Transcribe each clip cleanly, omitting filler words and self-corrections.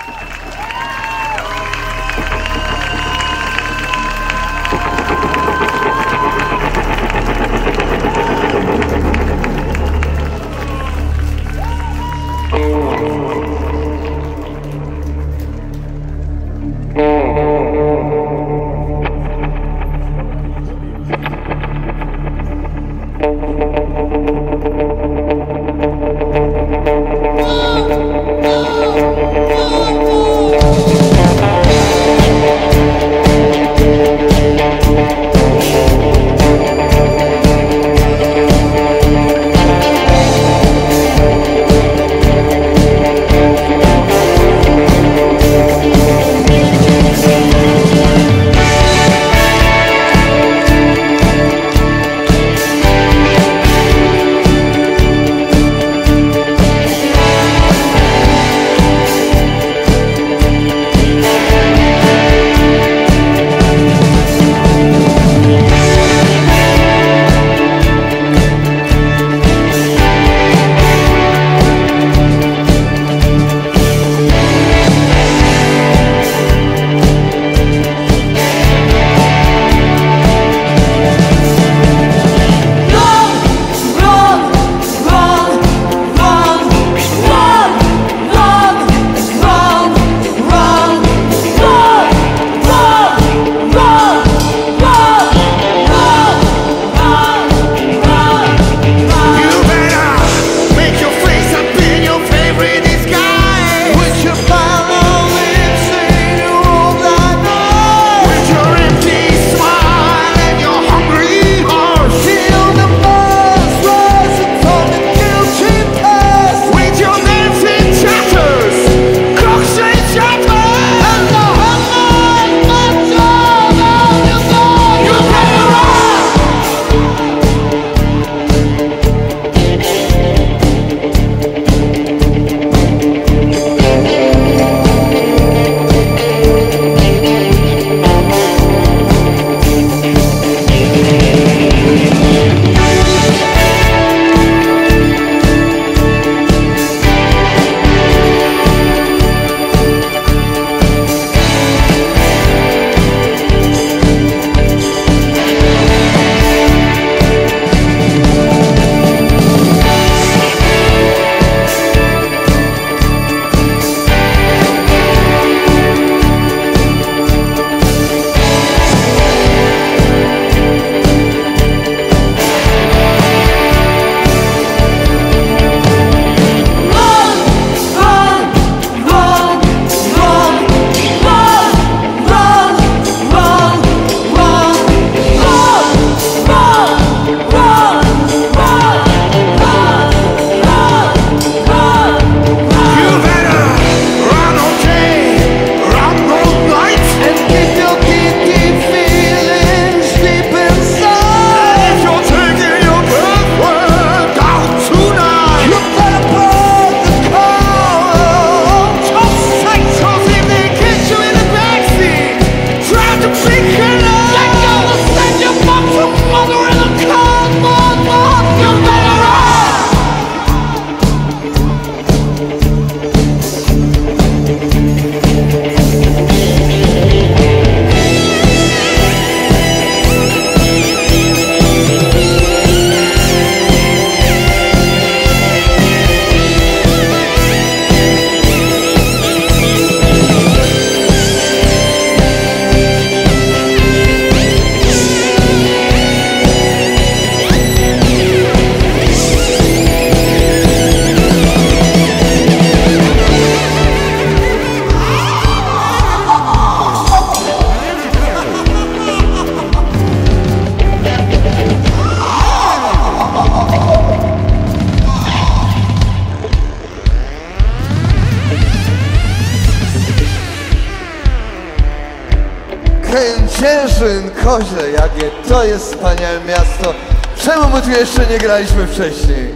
Kędzierzyn, Koźle, jakie to jest wspaniałe miasto. Czemu my tu jeszcze nie graliśmy wcześniej?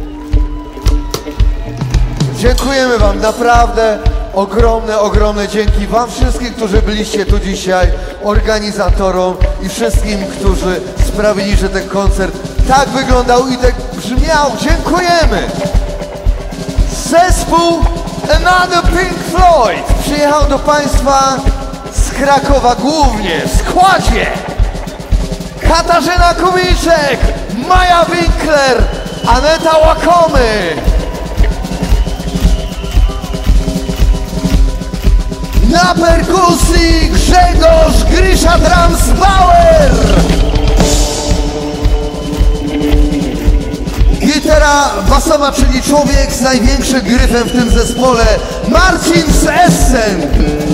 Dziękujemy wam, naprawdę ogromne dzięki wam wszystkim, którzy byliście tu dzisiaj, organizatorom i wszystkim, którzy sprawili, że ten koncert tak wyglądał i tak brzmiał. Dziękujemy! Zespół Another Pink Floyd przyjechał do Państwa z Krakowa głównie w składzie Katarzyna Kubiczek, Maja Winkler, Aneta Łakomy. Na perkusji Grzegorz Grysza Drumsbauer. Gitara basowa, czyli człowiek z największym gryfem w tym zespole, Marcin z Essen.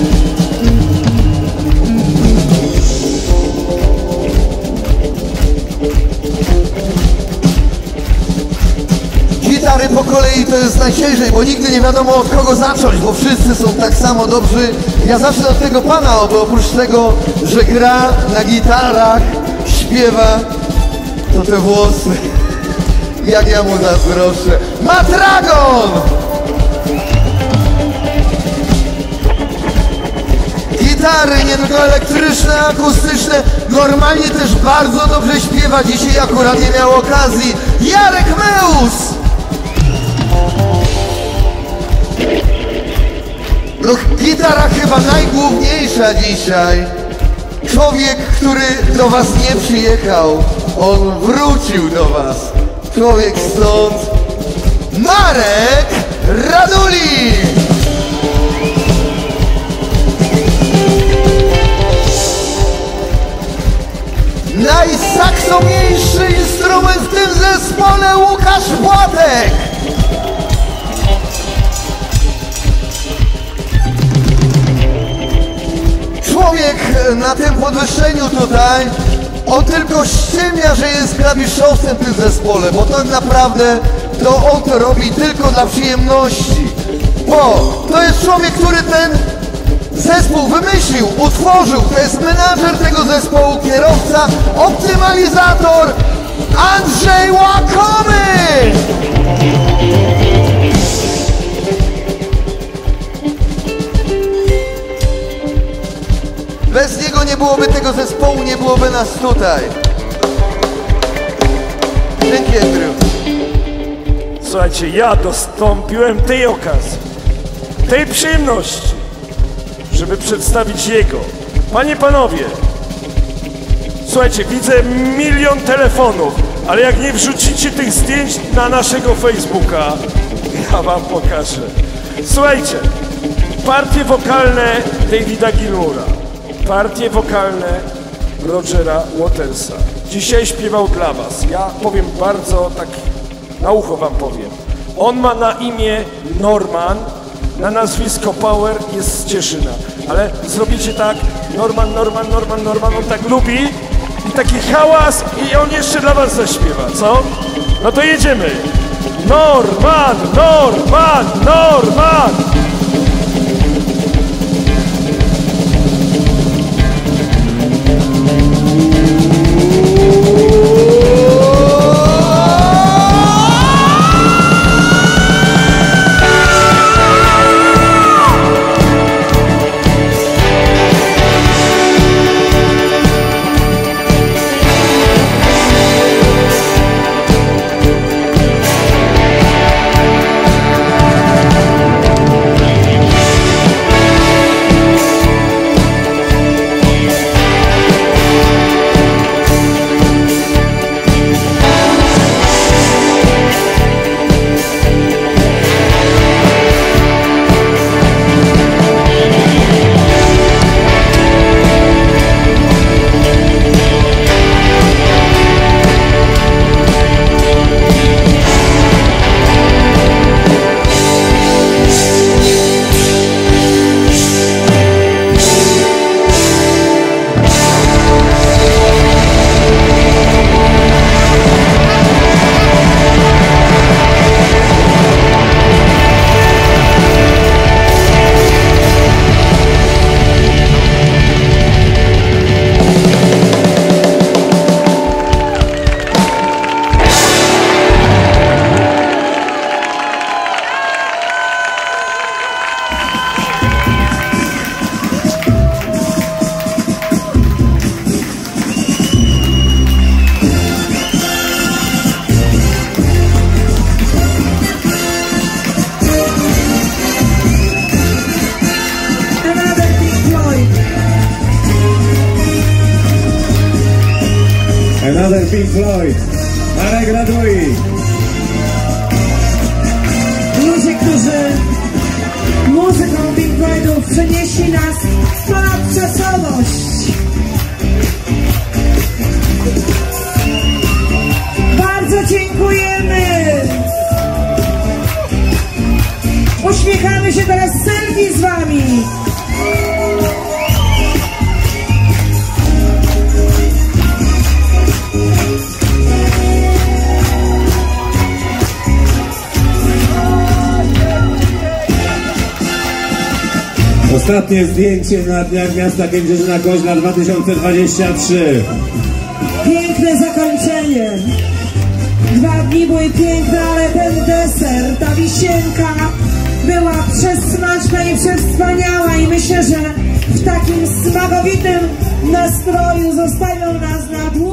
Gitary po kolei to jest najciężej, bo nigdy nie wiadomo od kogo zacząć, bo wszyscy są tak samo dobrzy. Ja zacznę od tego pana, bo oprócz tego, że gra na gitarach, śpiewa, to te włosy, jak ja mu zazdroszczę. Matragon! Gitary, nie tylko elektryczne, akustyczne, normalnie też bardzo dobrze śpiewa. Dzisiaj akurat nie miał okazji. Jarek Meus! No, gitara chyba najgłówniejsza dzisiaj. Człowiek, który do was nie przyjechał, on wrócił do was. Człowiek stąd, Marek Raduli! Najsaksowniejszy instrument w tym zespole, Łukasz Płatek! Człowiek na tym podwyższeniu tutaj, on tylko ściemnia, że jest klawiszowcem w tym zespole, bo tak naprawdę to on to robi tylko dla przyjemności. Bo to jest człowiek, który ten zespół wymyślił, utworzył, to jest menadżer tego zespołu, kierowca, optymalizator Andrzej Łakomy! Bez niego nie byłoby tego zespołu, nie byłoby nas tutaj. Dzięki, Andrew. Słuchajcie, ja dostąpiłem tej okazji, tej przyjemności, żeby przedstawić jego. Panie, panowie, słuchajcie, widzę 1 000 000 telefonów, ale jak nie wrzucicie tych zdjęć na naszego Facebooka, ja wam pokażę. Słuchajcie, partie wokalne Davida Gilmoura, partie wokalne Rogera Watersa. Dzisiaj śpiewał dla was. Ja powiem bardzo tak, na ucho wam powiem. On ma na imię Norman, na nazwisko Power, jest z Cieszyna. Ale zrobicie tak, Norman, on tak lubi i taki hałas i on jeszcze dla was zaśpiewa, co? No to jedziemy. Norman! Another Pink Floyd. Marek Radui. Ludzie, którzy muzyką Pink Floydów przenieśli nas ponad czasowość. Bardzo dziękujemy. Uśmiechamy się teraz selfie z wami. Ostatnie zdjęcie na Dniach Miasta Kędzierzyna-Koźla 2023. Piękne zakończenie. 2 dni były piękne, ale ten deser, ta wisienka była przesmaczna i przewspaniała i myślę, że w takim smakowitym nastroju zostawią nas na długo.